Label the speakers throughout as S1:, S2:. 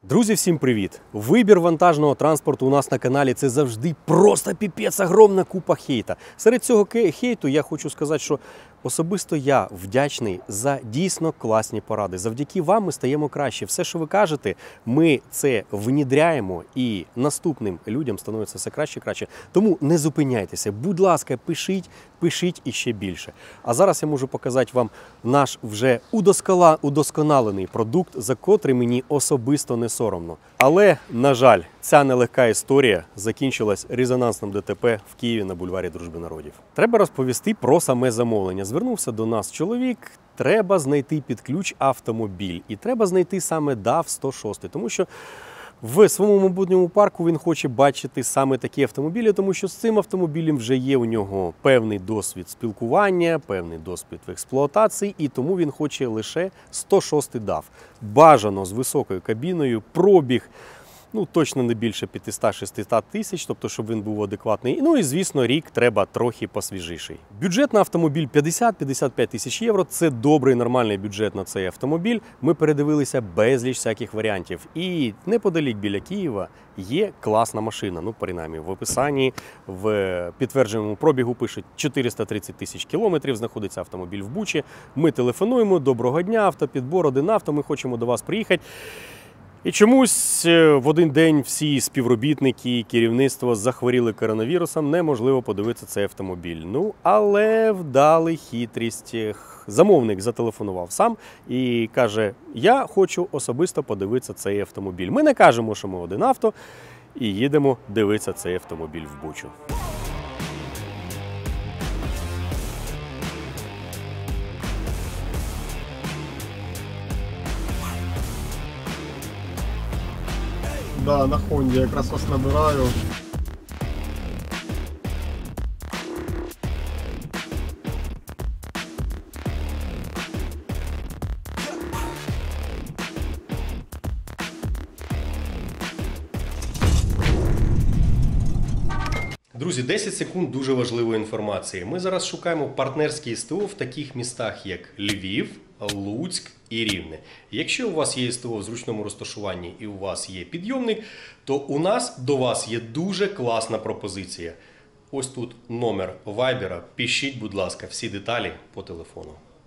S1: Друзі, всім привіт! Вибір вантажного транспорту у нас на каналі – це завжди просто піпець, огромна купа хейта. Серед цього хейту я хочу сказати, що особисто я вдячний за дійсно класні поради. Завдяки вам ми стаємо краще. Все, що ви кажете, ми це внідряємо і наступним людям становиться все краще і краще. Тому не зупиняйтеся, будь ласка, пишіть і ще більше. А зараз я можу показати вам наш вже удосконалений продукт, за котрий мені особисто не соромно. Але, на жаль, ця нелегка історія закінчилась резонансним ДТП в Києві на бульварі Дружби народів. Треба розповісти про саме замовлення. Звернувся до нас чоловік, треба знайти під ключ автомобіль. І треба знайти саме DAF 106, тому що в своєму майбутньому парку він хоче бачити саме такі автомобілі, тому що з цим автомобілем вже є у нього певний досвід спілкування, певний досвід в експлуатації, і тому він хоче лише 106 DAF. Бажано з високою кабіною, пробіг, точно не більше 500-600 тисяч, тобто, щоб він був адекватний. Ну і, звісно, рік треба трохи посвіжіший. Бюджет на автомобіль 50-55 тисяч євро – це добрий, нормальний бюджет на цей автомобіль. Ми передивилися безліч всяких варіантів. І неподалік біля Києва є класна машина. Принаймні, в описанні, в підтвердженому пробігу пишуть 430 тисяч кілометрів, знаходиться автомобіль в Бучі. Ми телефонуємо, доброго дня, автопідбор, 1авто, ми хочемо до вас приїхати. І чомусь в один день всі співробітники, керівництво захворіли коронавірусом, неможливо подивитися цей автомобіль. Але вдали хитрість. Замовник зателефонував сам і каже, я хочу особисто подивитися цей автомобіль. Ми не кажемо, що ми 1авто, і їдемо дивитися цей автомобіль в Бучу.
S2: Да, на Хонді якраз вас набираю.
S1: Друзі, 10 секунд дуже важливої інформації. Ми зараз шукаємо партнерські СТО в таких містах, як Львів, Луцьк і Рівне. Якщо у вас є СТО в зручному розташуванні і у вас є підйомник, то у нас до вас є дуже класна пропозиція. Ось тут номер Вайбера. Пишіть, будь ласка, всі деталі по телефону.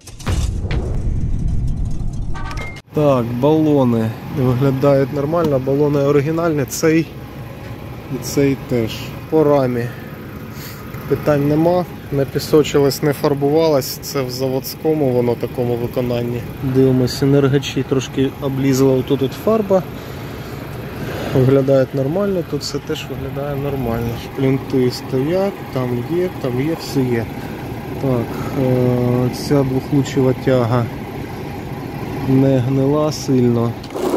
S2: Так, балони виглядають нормально, балони оригінальні, цей і цей теж. По рамі питань нема, не пісочилось, не фарбувалось, це в заводському воно такому виконанні. Дивимось, енергачі трошки облізла тут фарба, виглядають нормально, тут все теж виглядає нормально. Шплінти стоять, там є, все є. Так, ця двохлучова тяга не гнила сильно.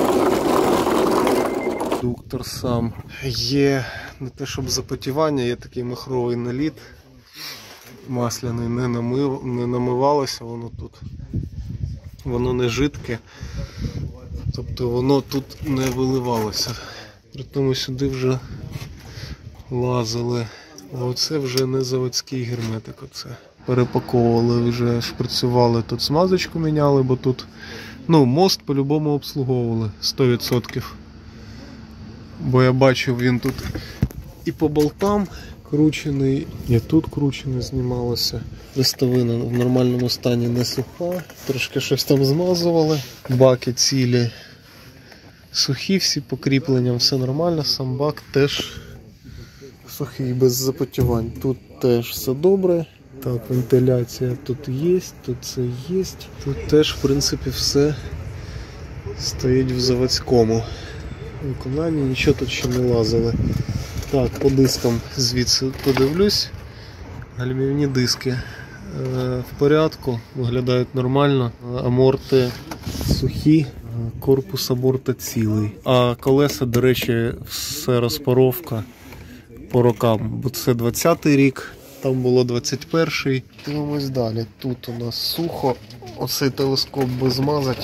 S2: Редуктор сам є, не те щоб запотівання, є такий махровий наліт, масляний, не намивалося воно тут, воно не жидке, тобто воно тут не виливалося. При тому сюди вже лазили, оце вже не заводський герметик, оце. Перепаковували, вже шприцювали, тут смазочку міняли, бо тут мост по-любому обслуговували 100%. Бо я бачив, він тут і по болтам кручений, і тут кручений знімалося. Листовина в нормальному стані не суха, трошки щось там змазували. Баки цілі сухі, всі покріпленням, все нормально, сам бак теж сухий, без запотівань. Тут теж все добре. Так, вентиляція тут є, тут це є. Тут теж, в принципі, все стоїть в заводському виконанні, нічого тут ще не лазили. Так, по дискам звідси подивлюсь. Гальмівні диски в порядку, виглядають нормально. Аморти сухі, корпус аборта цілий. А колеса, до речі, все розпаровка по рокам, бо це 20-й рік, там було 21-й. Дивимось далі. Тут у нас сухо, оцей телескоп би змазати.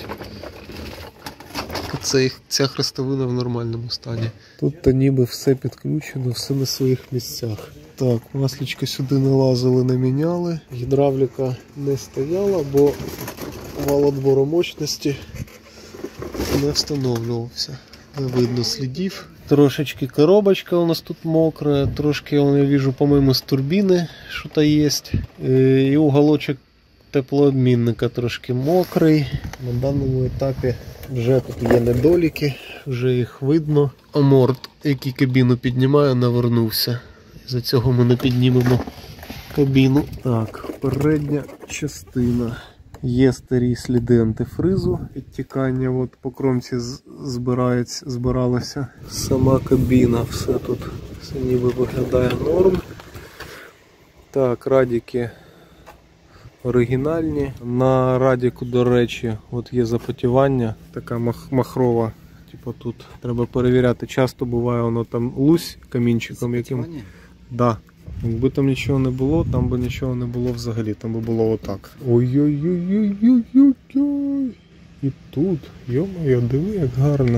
S2: Ця хрестовина в нормальному стані. Тут ніби все підключено, все на своїх місцях. Так, масличко сюди не лазили, не міняли. Гідравліка не стояла, бо вал отбору мощності не встановлювався. Не видно слідів. Трошечки коробочка у нас тут мокрая, трошки, я вижу, по-моєму, з турбіни що-то є. І уголочок теплообмінника трошки мокрий. На даному етапі вже тут є недоліки, вже їх видно. Аморт, який кабіну піднімає, навернувся. За цього ми не піднімемо кабіну. Так, передня частина. Є старі сліди антифризу, підтікання от по кромці збиралося. Сама кабіна, все тут все ніби виглядає норм. Так, радіки оригінальні. На радіку, до речі, от є запотівання, така махрова. Типу тут треба перевіряти. Часто буває воно там лусь камінчиком яким. Да. Якби там нічого не було, там би нічого не було взагалі, там би було отак. Ой-ой-ой-ой-ой-ой. І тут, йо-моє, диви, як гарно.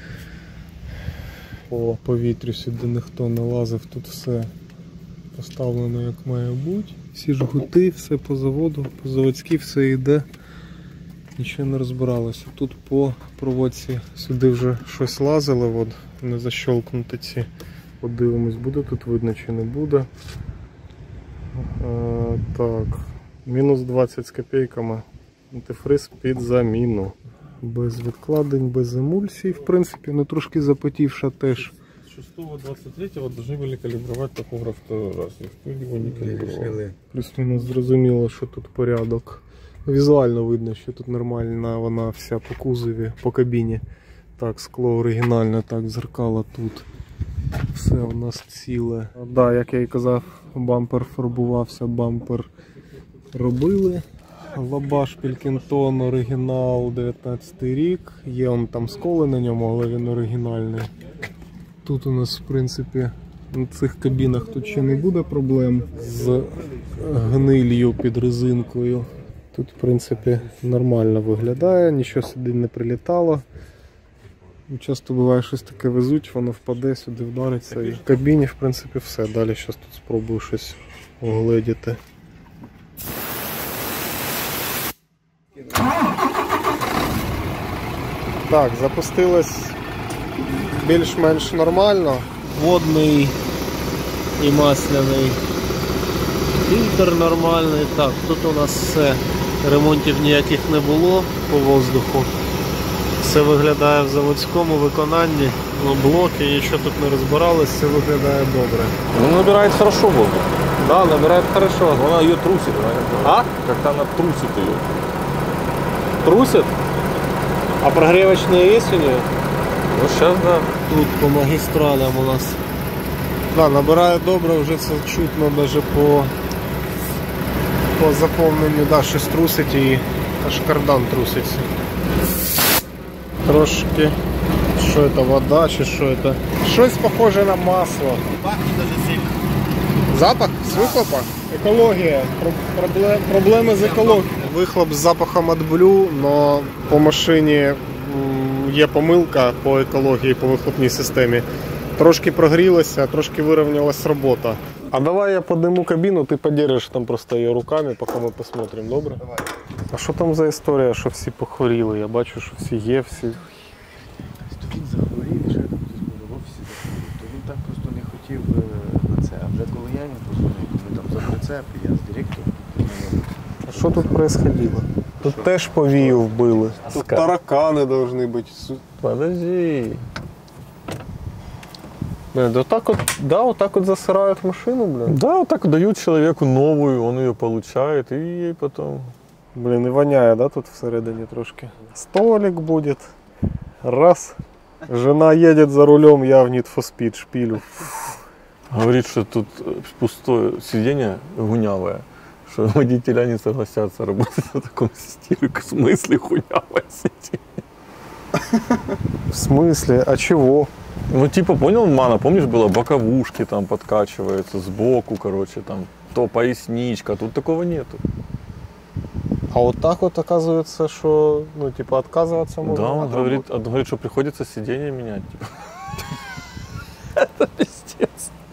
S2: По повітрю сюди ніхто не лазив, тут все поставлено як має бути. Всі жгути, все по заводу, по заводськи все йде. Нічого не розбиралося. Тут по проводці сюди вже щось лазило, от, не защолкнути ці. Подивимось, буде тут видно чи не буде. Так, мінус 20 з копійками. Антифриз під заміну. Без відкладень, без емульсій, в принципі, ну трошки запотівша теж.
S3: 6-23 должны были калибровать тахограф второй раз. Никто его не калибровал.
S2: Плюс-мінус зрозуміло, що тут порядок. Візуально видно, що тут нормальна вона вся по кузові, по кабіні. Так, скло оригінальне, так, дзеркало тут. Все у нас ціле. Да, як я і казав, бампер фарбувався, бампер робили. Лабаш Пілкінтон, оригінал, 19 рік. Є он там сколи на ньому, але він оригінальний. Тут у нас, в принципі, на цих кабінах тут ще не буде проблем з гнилью під резинкою. Тут, в принципі, нормально виглядає, нічого сюди не прилітало. Часто буває щось таке везуть, воно впаде, сюди вдариться. І в кабіні, в принципі, все. Далі зараз тут спробую щось огледіти. Так, запустилось більш-менш нормально. Водний і масляний. Фільтр нормальний. Так, тут у нас все. Ремонтів ніяких не було по воздуху. Все виглядає в заводському виконанні. Блоки, нічого тут не розбиралось, все виглядає добре.
S3: Ну, набирает хорошо воздух.
S2: Да, набирает хорошо.
S3: Она ее трусит, правильно?
S2: А?
S3: Как-то она трусит ее.
S2: Трусит? А прогревочные есть у нее?
S3: Ну, сейчас, да.
S2: Тут по магістралям у нас. Да, набирає добре, вже це чутно навіть по заповненню, да, щось трусить і аж кардан труситься. Трошки, що це, вода чи що це? Щось похоже на масло.
S4: Пахнет даже сильно.
S2: Запах з вихлопа? Екологія. Проблеми з екологією. Вихлоп з запахом AdBlue, але по машині є помилка по екології, по вихлопній системі. Трошки прогрілося, трошки вирівнялась робота. А давай я подниму кабіну, ти подержиш там просто її руками, поки ми посмотрим, добре?
S4: Давай.
S2: А що там за історія, що всі похворіли? Я бачу, що всі є, всі...
S4: То він захворів, вже там хтось в офісі захворів, то він так просто не хотів на це. А вже коли я йому позвонив, ми там за прицеп, і я з директором.
S2: А що тут происходило? Тут теж повію вбили. Тут таракани повинні бути.
S3: Подожди.
S2: Блин, да вот так вот засирают машину, блин.
S3: Да, вот так дают человеку новую, он ее получает, и ей потом...
S2: Блин, и воняет, да, тут всередине трошки. Столик будет. Раз. Жена едет за рулем, я в Need for Speed шпилю.
S3: Говорит, что тут пустое сиденье гунявое, что водителя не согласятся работать на таком стиле. В смысле гунявое сиденье?
S2: В смысле? А чего?
S3: Ну, типа, понял, Мана, помнишь, было боковушки там подкачиваются, сбоку, короче, там, то поясничка, тут такого нету.
S2: А вот так вот оказывается, что, ну, типа, отказываться можно?
S3: Да, он говорит, что приходится сиденье менять, типа. Это пиздец.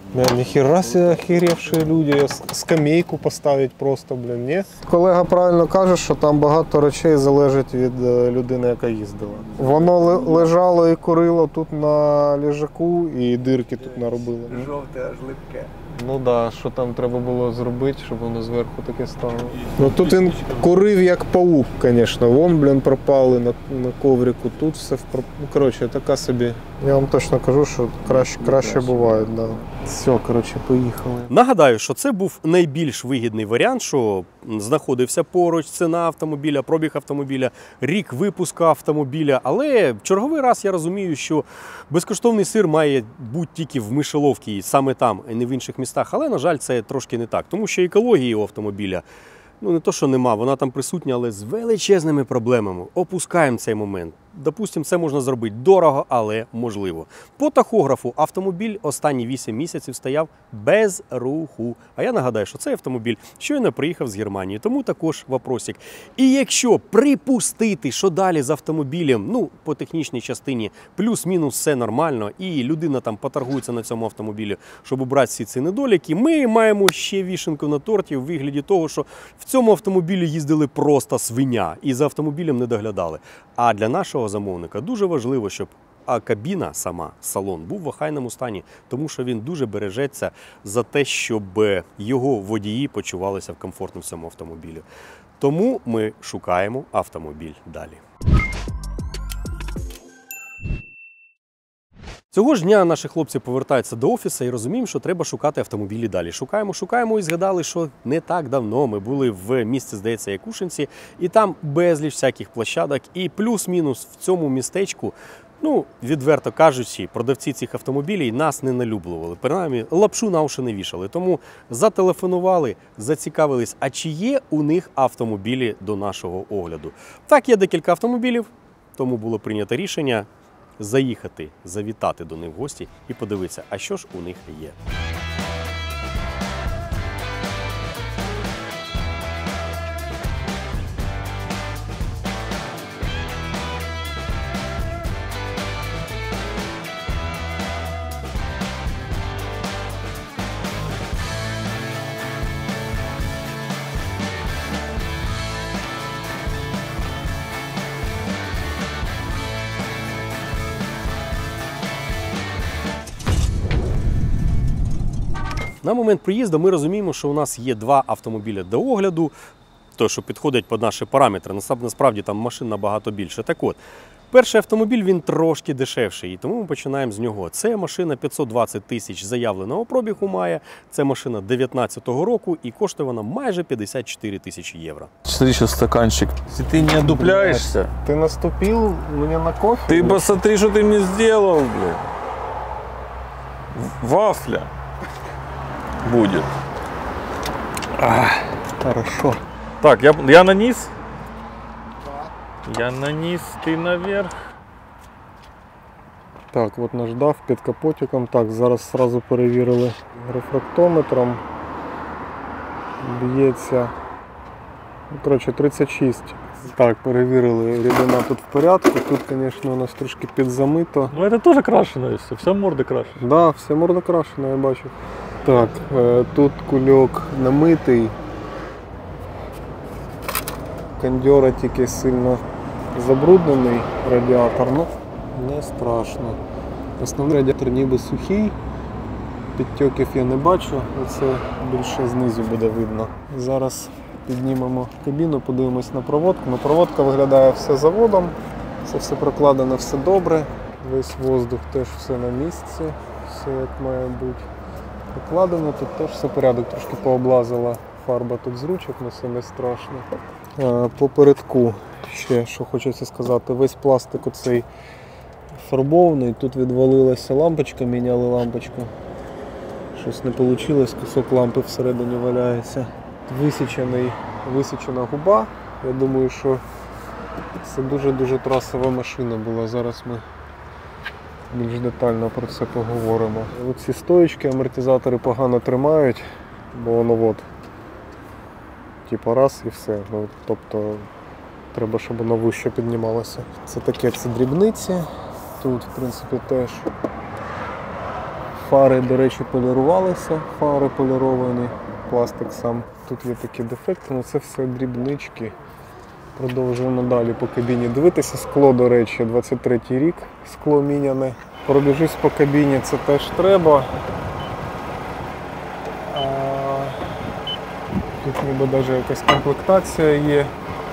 S2: Ніхера себе охеревші люди, скамейку поставити просто, блін, ні? Колега правильно каже, що там багато речей залежить від людини, яка їздила. Воно лежало і курило тут на лежаку, і дирки тут наробило.
S4: Жовте, аж липке.
S2: Ну так, да, що там треба було зробити, щоб воно зверху таке стало. Ну тут він курив як паук, звісно. Вон, блін, пропали на коврику, тут все ну, коротше, така собі. Я вам точно кажу, що краще буває, да. Все, коротше, поїхали.
S1: Нагадаю, що це був найбільш вигідний варіант, що знаходився поруч, ціна автомобіля, пробіг автомобіля, рік випуску автомобіля. Але черговий раз я розумію, що безкоштовний сир має бути тільки в мишеловці, саме там, а не в інших містах. Але, на жаль, це трошки не так, тому що екології у автомобіля, ну не то, що нема, вона там присутня, але з величезними проблемами. Опускаємо цей момент. Допустимо, це можна зробити дорого, але можливо. По тахографу автомобіль останні 8 місяців стояв без руху. А я нагадаю, що цей автомобіль щойно приїхав з Германії, тому також вопросик. І якщо припустити, що далі з автомобілем, ну, по технічній частині, плюс-мінус все нормально, і людина там поторгується на цьому автомобілі, щоб убрати всі ці недоліки, ми маємо ще вішенку на торті в вигляді того, що в цьому автомобілі їздили просто свиня і за автомобілем не доглядали. А для нашого замовника дуже важливо, щоб кабіна сама, салон, був в охайному стані, тому що він дуже бережеться за те, щоб його водії почувалися комфортно в цьому автомобілі. Тому ми шукаємо автомобіль далі. Цього ж дня наші хлопці повертаються до офісу і розуміємо, що треба шукати автомобілі далі. Шукаємо і згадали, що не так давно ми були в місті, здається, Якушинці, і там безліч всяких площадок, і плюс-мінус в цьому містечку, ну, відверто кажучи, продавці цих автомобілів нас не налюблювали, принаймні лапшу на уші не вішали. Тому зателефонували, зацікавились, а чи є у них автомобілі до нашого огляду. Так, є декілька автомобілів, тому було прийнято рішення заїхати, завітати до них в гості і подивитися, а що ж у них є. На момент приїзду ми розуміємо, що у нас є два автомобілі до огляду, то, що підходять під наші параметри. Насправді там машин набагато більше. Так от, перший автомобіль, він трошки дешевший, і тому ми починаємо з нього. Це машина 520 тисяч заявленого пробігу має, це машина 19-го року і коштує вона майже 54 тисячі євро.
S3: Смотри, сейчас стаканчик. Если ты не одупляешься,
S2: Ти наступив мені на кофе?
S3: ты посмотри, что ты мне сделал, блядь. Вафля будет.
S2: Хорошо.
S3: Так, я на низ? Я на низ, ты наверх.
S2: Так, от наждав під капотиком. Так, зараз одразу перевірили рефрактометром. Б'ється, коротше, 36. Так, перевірили, рідина тут в порядку. Тут, звісно, у нас трошки підзамито.
S3: Ну это тоже крашеное все, вся морда крашена.
S2: Так, да, все морда крашена, я бачу. Так, тут кульок намитий. Кондьора тільки сильно забруднений радіатор, ну не страшно. Основний радіатор ніби сухий, підтьоків я не бачу, це більше знизу буде видно. Зараз піднімемо кабіну, подивимось на проводку. Ну, проводка виглядає все заводом, це все прокладено, все добре. Весь воздух теж все на місці, все як має бути. Покладено, тут теж все порядок, трошки пооблазила фарба тут з ручок, але це не страшно. По передку ще, що хочеться сказати, весь пластик оцей фарбований, тут відвалилася лампочка, міняли лампочку. Щось не вийшло, кусок лампи всередині валяється. Висічена губа, я думаю, що це дуже-дуже трасова машина була, зараз ми більш детально про це поговоримо. Оці стоїчки, амортизатори погано тримають, бо воно от, типу раз і все. Ну, тобто треба, щоб воно вище піднімалося. Це таке, це дрібниці. Тут, в принципі, теж Фари, до речі, полірувалися, фари поліровані, пластик сам. Тут є такі дефекти, але це все дрібнички. Продовжуємо далі по кабіні дивитися. Скло, до речі, 23-й рік, скло міняне. Пробіжусь по кабіні, це теж треба. Тут ніби навіть якась комплектація є.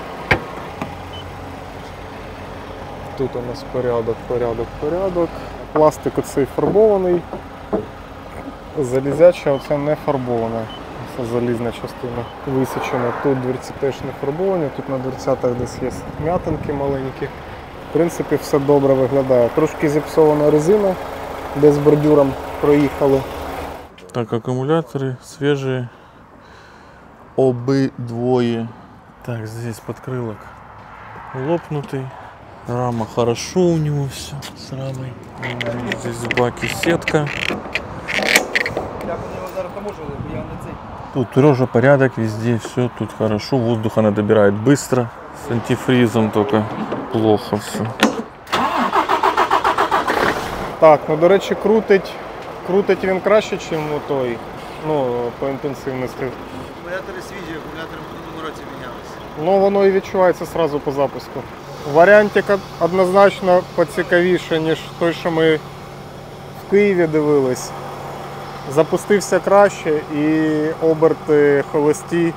S2: Тут у нас порядок. Пластик оцей фарбований. Залізяча оце не фарбована. Це залізна частина висічена. Тут дверці теж не фарбовані, тут на дверцятах десь є м'ятинки маленькі. В принципі, все добре виглядає. Трошки зіпсована резина, де з бордюром проїхали.
S3: Так, аккумуляторы свежие. Обидвое. Так, здесь подкрылок лопнутый. Рама хорошо у него все с рамой. Здесь в баке сетка. Тут тоже порядок везде, все тут хорошо. Воздух она добирает быстро. С антифризом только плохо все.
S2: Так, ну до речі, крутить він краще, ніж той, по інтенсивності.
S4: Акумулятори свіжі, акумулятори в минулому році мінялися.
S2: Ну, воно і відчувається одразу по запуску. Варіантик однозначно поцікавіше, ніж той, що ми в Києві дивились. Запустився краще і оберти холості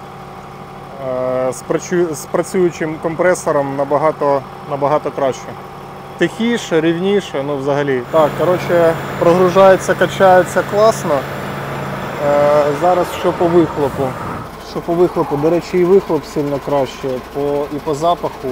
S2: з працюючим компресором набагато краще. Тихіше, рівніше, ну взагалі. Так, коротше, прогружається, качається класно. Зараз що по вихлопу. До речі, і вихлоп сильно краще, і по запаху.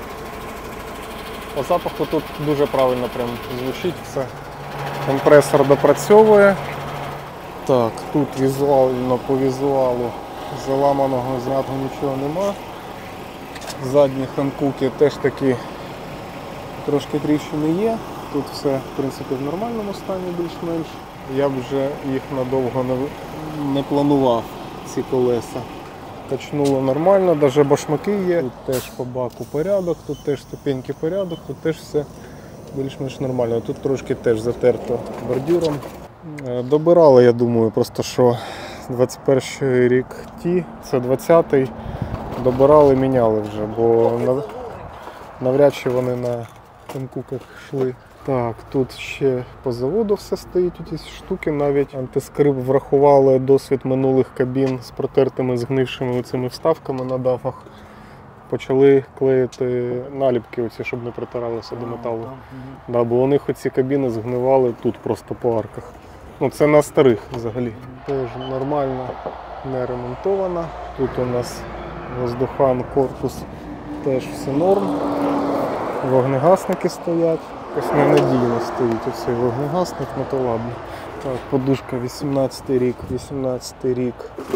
S2: По запаху тут дуже правильно прям звучить все. Компресор допрацьовує. Так, тут візуально по візуалу заламаного, знятого нічого нема. Задні ханкуки теж такі трошки тріщини є. Тут все в принципі в нормальному стані більш-менш. Я б вже їх надовго не планував, ці колеса. Качнуло нормально, навіть башмаки є. Тут теж по баку порядок, тут теж ступеньки порядок, тут теж все більш-менш нормально. Тут трошки теж затерто бордюром. Добирали, я думаю, просто що 21 рік це 20-й. Добирали, міняли вже, бо навряд чи вони на ханкуках йшли. Так, тут ще по заводу все стоїть, ці штуки, навіть антискрип врахували досвід минулих кабін з протертими, згнившими цими вставками на дафах. Почали клеїти наліпки, оці, щоб не притиралося до металу. Да, бо у них оці кабіни згнивали тут просто по арках. Ну, це на старих взагалі. Теж нормально, не ремонтована. Тут у нас воздухан, корпус, теж все норм. Вогнегасники стоять. Якось ненадійно стоїть оцей вогнегасник, ну то ладно. Так, подушка 18 рік.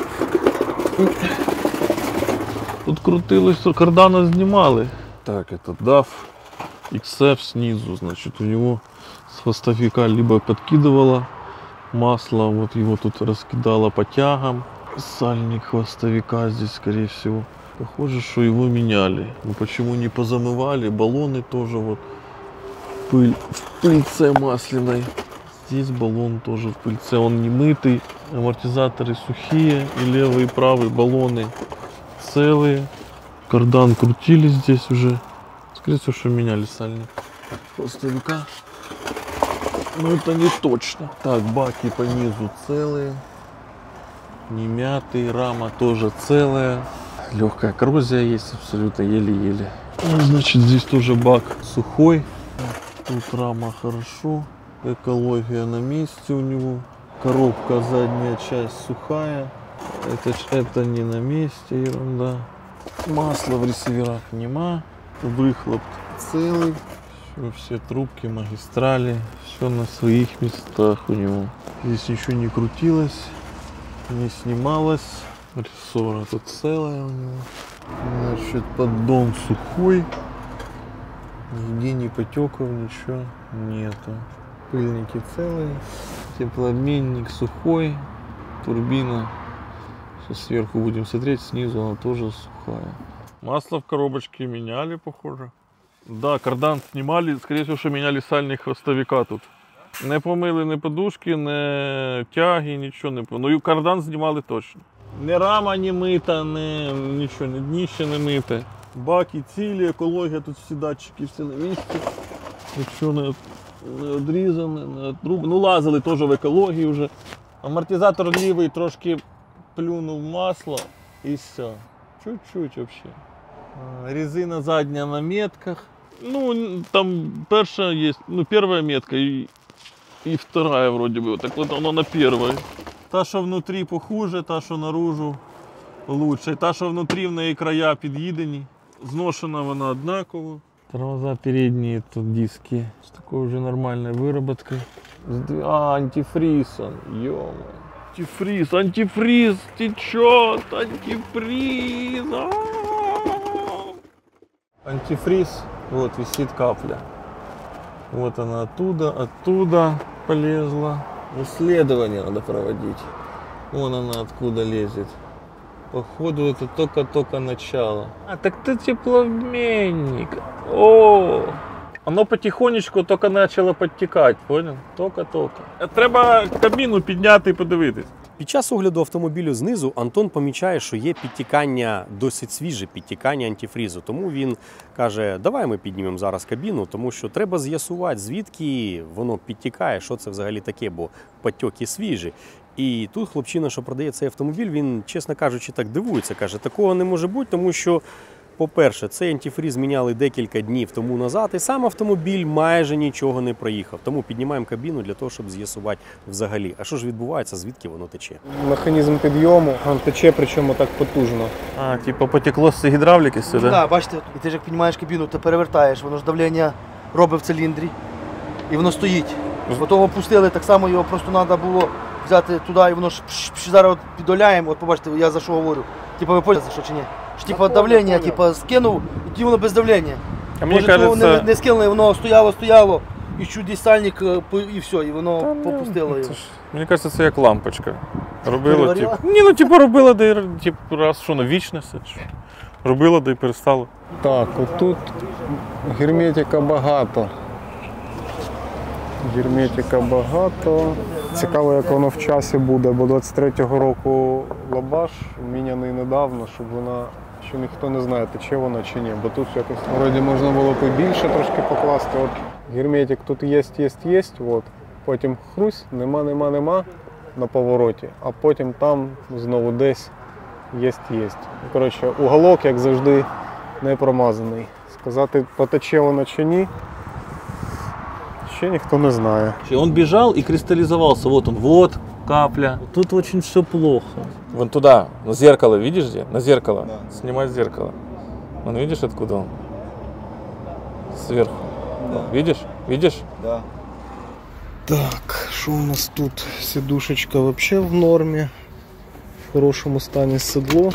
S3: Тут крутилось, кардана снимали. Так, это DAF XF снизу, значит, у него с хвостовика либо подкидывало масло, вот его тут раскидало по тягам. Сальник хвостовика здесь, скорее всего. Похоже, что его меняли. Но почему не позамывали? Баллоны тоже вот в пыльце масляной. Здесь баллон тоже в пыльце, он не мытый. Амортизаторы сухие, и левый, и правый баллоны целые. Кардан крутили здесь уже. Скорее всего, что меняли сальник хвостовика. Но это не точно. Так, баки по низу целые. Не мятые, рама тоже целая. Легкая коррозия есть абсолютно, еле-еле. Ну, значит, здесь тоже бак сухой. Тут рама хорошо. Экология на месте у него. Коробка, задняя часть сухая. Это не на месте, ерунда. Масла в ресиверах нема. Выхлоп целый. Все трубки, магистрали. Все на своих местах у него. Здесь ничего не крутилось, не снималось. Рессора тут целая у него. Значит, поддон сухой. Нигде ни потеков, ничего нету. Пыльники целые. Теплообменник сухой. Турбина. Сейчас сверху будем смотреть, снизу она тоже сухая. Масло в коробочке меняли, похоже. Да, кардан снимали, скорее всего, что меняли сальник хвостовика тут. Не помили ні подушки, ні тяги, нічого не помили. Ну і кардан знімали точно. Ні рама не мита, ні нічого, ні дніще не мите. Баки цілі, екологія, тут всі датчики, всі на місці. Нічого не відрізане, не отрубане. Ну лазили теж в екології вже. Амортизатор лівий трошки плюнув масло і все. Чуть-чуть взагалі. Резина задня на метках. Ну, там перша є, ну, перша метка і вторая вроде бы. Так вот оно на первой. Та, що внутрі похуже, та, що наружу лучше. Та, що внутрі в неї края під'їдені. Зношена вона однаково. Тормоза передние, тут диски с такой уже нормальной выработкой. Антифризом, ё-моё. Антифриз течет, антифриз. Антифриз, вот висит капля. Вот она оттуда полезла. Исследование надо проводить. Вон она откуда лезет. Походу это только начало. А так ты теплообменник. О, оно потихонечку только начало подтекать, понял? Только. Треба кабіну підняти і подивитись.
S1: Під час огляду автомобілю знизу Антон помічає, що є підтікання, досить свіже підтікання антифрізу. Тому він каже, давай ми піднімемо зараз кабіну, тому що треба з'ясувати, звідки воно підтікає, що це взагалі таке, бо потьоки свіжі. І тут хлопчина, що продає цей автомобіль, він, чесно кажучи, так дивується. Каже, такого не може бути, тому що, по-перше, цей антифріз міняли декілька днів тому назад, і сам автомобіль майже нічого не проїхав. Тому піднімаємо кабіну для того, щоб з'ясувати взагалі, а що ж відбувається, звідки воно тече.
S2: Механізм підйому, він тече, причому так потужно.
S3: А, типу потекло з гідравліки сюди?
S5: Так, да, бачите, і ти ж як піднімаєш кабіну, ти перевертаєш, воно ж давлення робить в циліндрі, і воно стоїть. Потім опустили, так само його просто треба було взяти туди, і воно ж зараз підоляємо, от побачите, я за що говорю. Типа ви поняли, за що чи ні? Типа давлення, типа скинув, і тоді воно без давлення.
S3: А мені
S5: Може,
S3: кажется...
S5: не скинули, воно стояло, і чуть сальник, і все, і воно попустило його.
S3: Мені кажется, це як лампочка. Робила,
S5: Переварила?
S3: типу. Ні, ну типу робила, да й типу, раз, що на вічність. Робила, да й перестала.
S2: Так, отут герметика багато. Герметика багато. Цікаво, як воно в часі буде, бо 23-го року лабаш міняний недавно, щоб вона, що ніхто не знає, тече вона чи ні. Бо тут якось вроді можна було побільше трошки покласти. От герметик тут є. От. Потім хрусь, нема на повороті, а потім там знову десь є. Коротше, уголок, як завжди, не промазаний. Сказати, потече воно чи ні, ще ніхто не знає.
S3: Он бежал и кристаллизовался. Вот он, вот капля. Тут очень все плохо. Вон туда, на зеркало, видишь где? На зеркало. Да. Снимай зеркало. Вон видишь, откуда он? Сверху. Да. Видишь?
S5: Да.
S2: Так, що у нас тут? Сидушечка взагалі в нормі. В хорошому стані седло.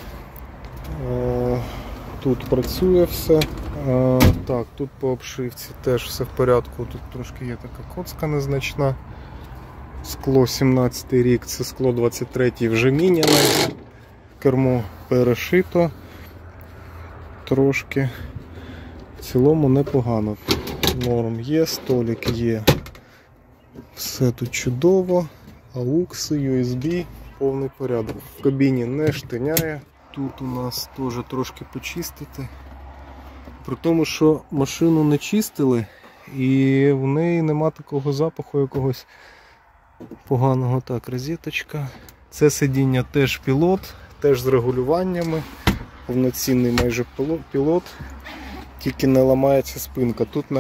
S2: Тут працює все. Так, тут по обшивці теж все в порядку. Тут трошки є така коцка незначна. Скло 17 рік, це скло 23 вже міняне. Кермо перешито. Трошки. В цілому непогано. Тут норм є, столик є. Все тут чудово. AUX, USB, повний порядок. В кабіні не штиняє. Тут у нас теж трошки почистити. При тому, що машину не чистили і в неї нема такого запаху якогось поганого. Так, розеточка. Це сидіння теж пілот, теж з регулюваннями. Повноцінний майже пілот. Тільки не ламається спинка. Тут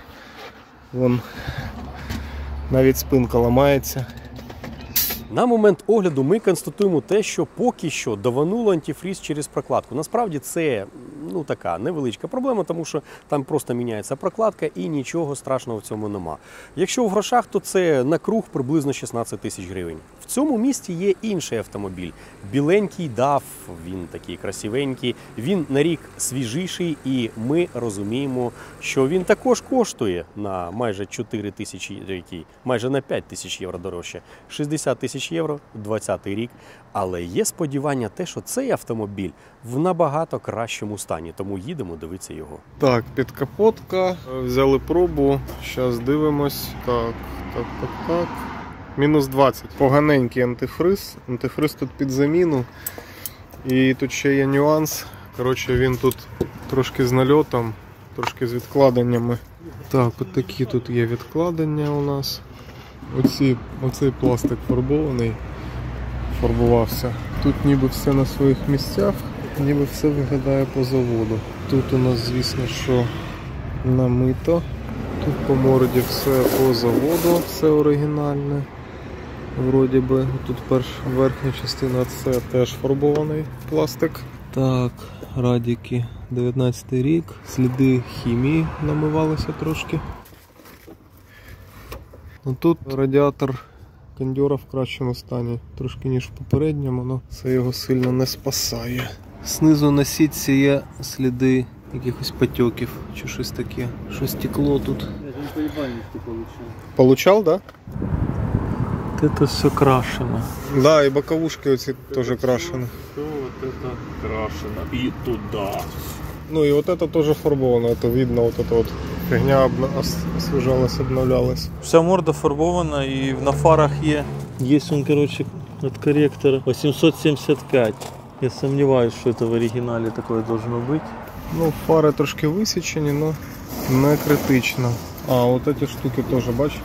S2: навіть спинка ламається.
S1: На момент огляду ми констатуємо те, що поки що давануло антифріз через прокладку. Насправді це така невеличка проблема, тому що там просто міняється прокладка і нічого страшного в цьому нема. Якщо в грошах, то це на круг приблизно 16 тисяч гривень. В цьому місті є інший автомобіль. Біленький DAF, він такий красивенький, він на рік свіжіший і ми розуміємо, що він також коштує на майже 4 тисячі, майже на 5 тисяч євро дорожче. 60 тисяч тисяч євро, 20-й рік. Але є сподівання те, що цей автомобіль в набагато кращому стані, тому їдемо дивитися його.
S2: Так, підкапотка. Взяли пробу. Зараз дивимось. Так. Мінус 20. Поганенький антифриз. Антифриз тут під заміну. І тут ще є нюанс. Коротше, він тут трошки з нальотом, трошки з відкладеннями. Так, от такі тут є відкладення у нас. Оцей пластик фарбований. Фарбувався. Тут ніби все на своїх місцях, ніби все виглядає по заводу. Тут у нас, звісно, що намито. Тут по морді все по заводу, все оригінальне. Вроді би. Тут верхня частина це теж фарбований пластик. Так, радіки 19 рік. Сліди хімії намивалися трошки. Тут радіатор кондьора в кращому стані, трошки ніж в попередньому, але це його сильно не спасає. Знизу на сітці є сліди якихось потеків чи щось таке. Що стекло тут. Получал, да?
S3: Это все крашено.
S2: Да, и боковушки эти тоже крашены.
S3: Все вот это крашено. И туда.
S2: Ну и вот это тоже фарбовано, это видно, вот эта вот фигня освежалась, обновлялась.
S3: Вся морда фарбована и на фарах есть он, короче, от корректора 875. Я сомневаюсь, что это в оригинале такое должно быть.
S2: Ну, фари трошки висічені, но не критично. А, вот эти штуки тоже, бачиш?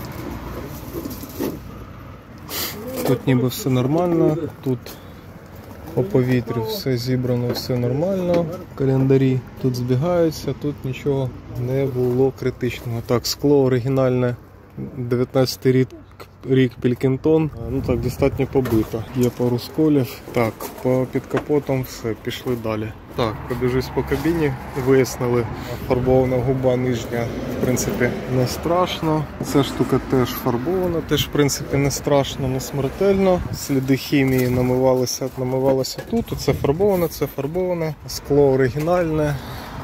S2: Тут ніби все нормально, тут по повітрю все зібрано, все нормально. Календарі тут збігаються, тут нічого не було критичного. Так, скло оригінальне, 19 рік Пілкінтон. Ну так, достатньо побито. Є пару сколів. Так, під капотом все, пішли далі. Так, пробіжусь по кабіні, вияснили, фарбована губа нижня, в принципі, не страшно. Ця штука теж фарбована, теж, в принципі, не страшно, не смертельно. Сліди хімії намивалися тут. Це фарбоване, скло оригінальне,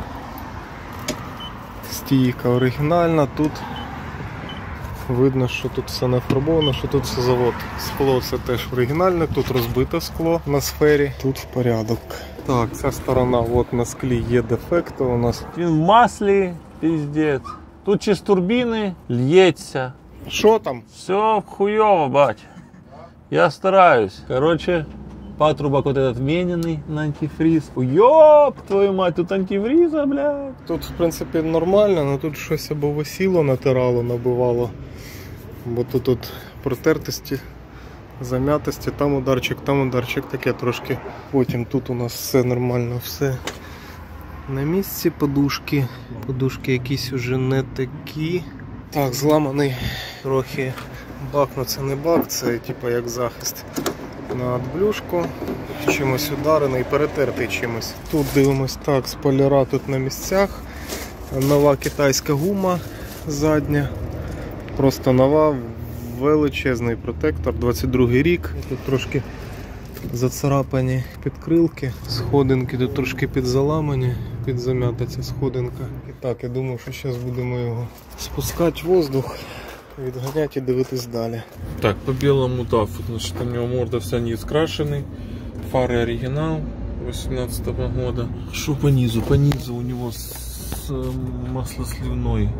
S2: стійка оригінальна, тут видно, що тут все не фарбовано, що тут все завод. Скло це теж оригінальне, тут розбите скло на сфері, тут в порядок. Так, ця сторона, от на склі є дефекти у нас.
S3: Він в маслі, пиздец. Тут чи з турбіни лється.
S2: Що там?
S3: Все хуёво, бать. Я стараюсь. Короче, патрубок вот этот вмененный на антифриз. Ёб твою мать, тут антифриза, блядь.
S2: Тут, в принципі, нормально, але тут щось або висіло, натирало, набивало. Бо тут протертості, зам'ятості, там ударчик, таке трошки. Потім тут у нас все нормально, все на місці. Подушки якісь уже не такі. Так, зламаний трохи бак, но це не бак, це типу як захист на адблюшку. Чимось ударений, перетертий чимось. Тут дивимось, так, спойлера тут на місцях. Нова китайська гума задня. Просто нова, величезний протектор, 22-й рік. Тут трошки зацарапані підкрилки, сходинки тут трошки підзаламані, підзам'ята ця сходинка. І так, я думаю, що зараз будемо його спускати в воздух, відганяти і дивитись далі.
S3: Так, по белому ТАФ, значит, у него морда вся не изкрашенный, фары оригинал 18 года. Что по низу? По низу у него маслосливной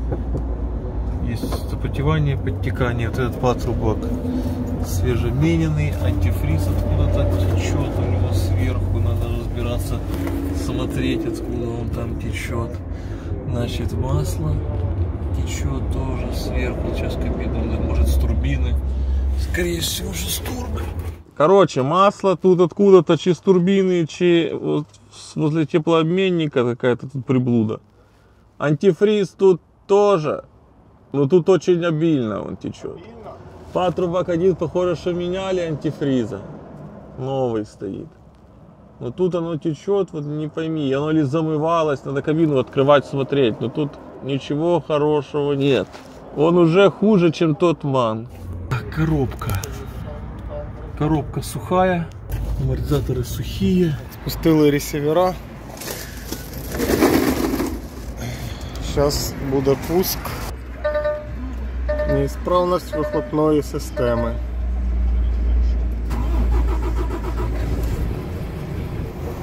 S3: есть запотевание, подтекание. Вот этот патрубок свежемененный, антифриз откуда-то течет у него сверху, надо разбираться, смотреть, откуда он там течет. Значит, масло течет тоже сверху, сейчас кабина, может, с турбины, скорее всего, же с турбы. Короче, масло тут откуда-то, чи с турбины, чи вот возле теплообменника какая-то тут приблуда. Антифриз тут тоже, но тут очень обильно он течет. Патрубок один, похоже, что меняли антифриза, новый стоит. Но тут оно течет, вот не пойми, оно ли замывалось, надо кабину открывать, смотреть, но тут ничего хорошего нет. Он уже хуже, чем тот МАН. Так, коробка сухая, амортизаторы сухие.
S2: Спустили ресивера. Зараз буде пуск. Неісправність вихлопної системи.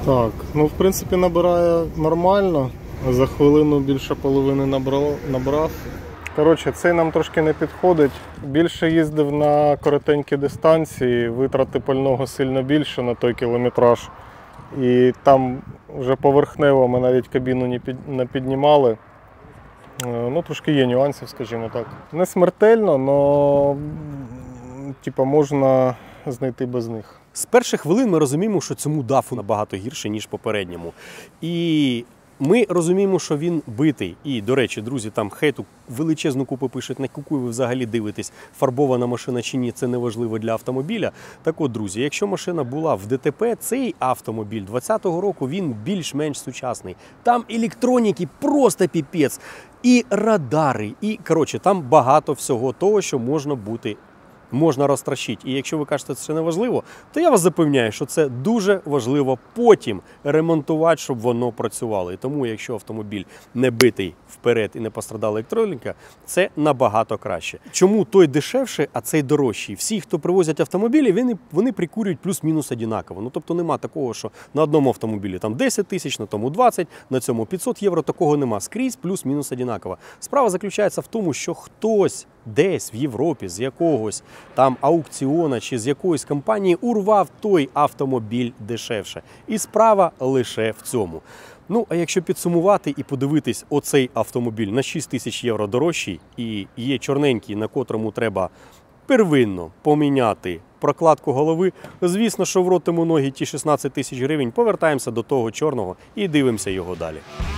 S2: Так, ну в принципі набирає нормально. За хвилину більше половини набрав. Коротше, цей нам трошки не підходить. Більше їздив на коротенькі дистанції, витрати пального сильно більше на той кілометраж. І там вже поверхнево ми навіть кабіну не піднімали. Ну, трошки є нюансів, скажімо так. Не смертельно, але типу, можна знайти без них.
S1: З перших хвилин ми розуміємо, що цьому дафу набагато гірше, ніж попередньому. І ми розуміємо, що він битий. І, до речі, друзі, там хейту величезну купу пишуть, на яку ви взагалі дивитесь, фарбована машина чи ні, це не важливо для автомобіля. Так от, друзі, якщо машина була в ДТП, цей автомобіль 2020 року, він більш-менш сучасний. Там електроніки просто піпець. І радари, і, коротше, там багато всього того, що можна розтращити. І якщо ви кажете, що це не важливо, то я вас запевняю, що це дуже важливо потім ремонтувати, щоб воно працювало. І тому, якщо автомобіль не битий вперед і не пострадала електроніка, це набагато краще. Чому той дешевше, а цей дорожчий? Всі, хто привозять автомобілі, вони прикурюють плюс-мінус однаково. Ну, тобто нема такого, що на одному автомобілі там 10 тисяч, на тому 20, на цьому 500 євро, такого нема. Скрізь плюс-мінус однаково. Справа заключається в тому, що хтось десь в Європі з якогось там аукціона чи з якоїсь компанії урвав той автомобіль дешевше. І справа лише в цьому. Ну, а якщо підсумувати і подивитись, оцей автомобіль на 6 тисяч євро дорожчий і є чорненький, на котрому треба первинно поміняти прокладку голови, звісно, що вротимо ноги ті 16 тисяч гривень, повертаємося до того чорного і дивимося його далі.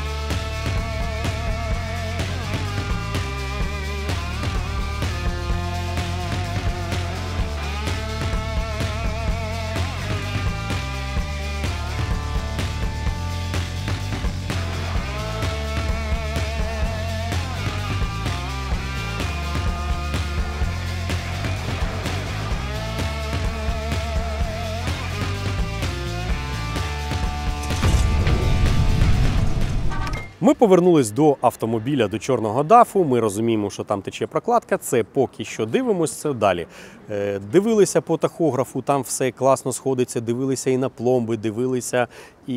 S1: Ми повернулись до автомобіля, до чорного дафу. Ми розуміємо, що там тече прокладка. Це поки що дивимося далі. Дивилися по тахографу, там все класно сходиться. Дивилися і на пломби, дивилися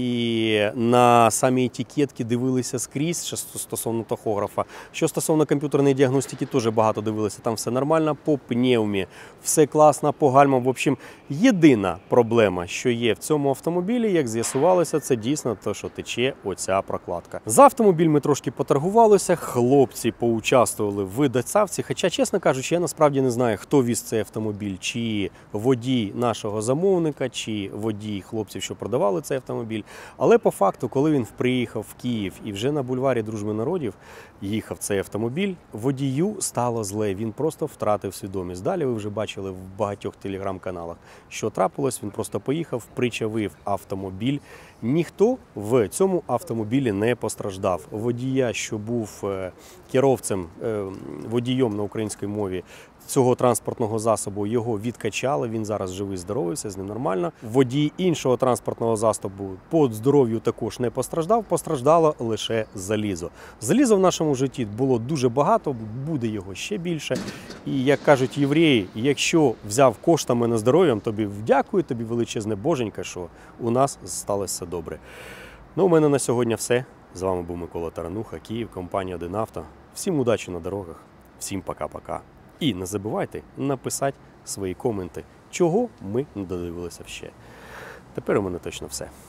S1: і на самі етикетки, дивилися скрізь, що стосовно тахографа. Що стосовно комп'ютерної діагностики, теж багато дивилися. Там все нормально, по пневмі, все класно, по гальмам. В общем, єдина проблема, що є в цьому автомобілі, як з'ясувалося, це дійсно те, що тече оця прокладка. За автомобіль ми трошки поторгувалися, хлопці поучаствували в доставці. Хоча, чесно кажучи, я насправді не знаю, хто віз цей автомобіль, чи водій нашого замовника, чи водій хлопців, що продавали цей автомобіль. Але по факту, коли він приїхав в Київ і вже на бульварі Дружби народів їхав цей автомобіль, водію стало зле, він просто втратив свідомість. Далі ви вже бачили в багатьох телеграм-каналах, що трапилось, він просто поїхав, причавив автомобіль. Ніхто в цьому автомобілі не постраждав. Водія, що був керовцем, водієм на українській мові цього транспортного засобу, його відкачали, він зараз живий, здоровий, все з ним нормально. Водій іншого транспортного засобу по здоров'ю також не постраждав, постраждало лише залізо. Заліза в нашому житті було дуже багато, буде його ще більше. І, як кажуть євреї, якщо взяв коштами на здоров'ям, тобі дякую, тобі величезне боженька, що у нас сталося все добре. Ну, у мене на сьогодні все. З вами був Микола Тарануха, Київ, компанія «Один авто». Всім удачі на дорогах, всім пока-пока. І не забувайте написати свої коменти, чого ми не додивилися ще. Тепер у мене точно все.